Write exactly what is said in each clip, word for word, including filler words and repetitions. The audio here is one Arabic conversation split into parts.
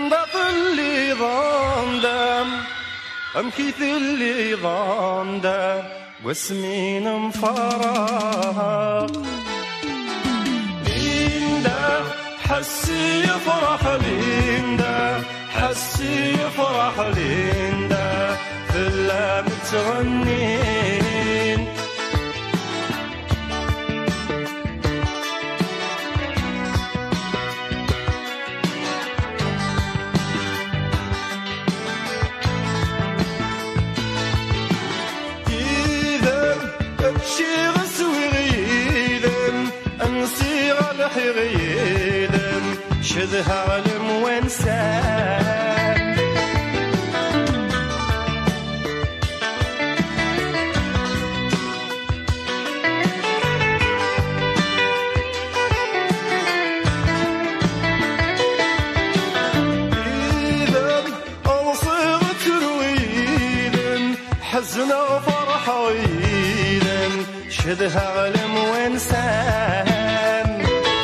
أنضف اللي ضامدم أمكيث اللي ضامدم واسمين مفرح ليندا حسي يفرح ليندا حسي يفرح ليندا في اللام تغنين شيغ سويغيدم أنسيغ الحغيدم شذها الموانسان إذا أنصيغ ترويدم حزنا فرحوي شذها علم وانسان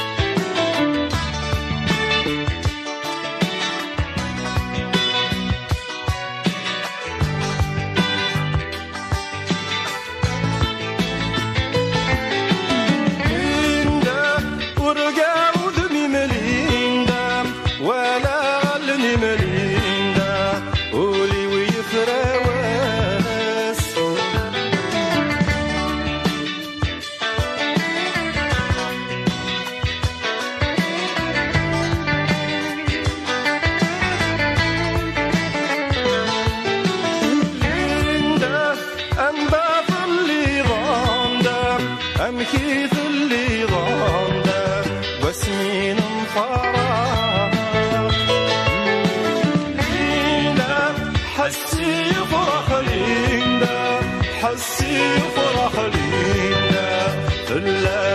ليندا ورقا وذمي مليندا ولا غلني مليندا ولي ويفراوي أمكيث اللي ضامده واسمين مفرح ليندا حسي يفرح ليندا حسي يفرح ليندا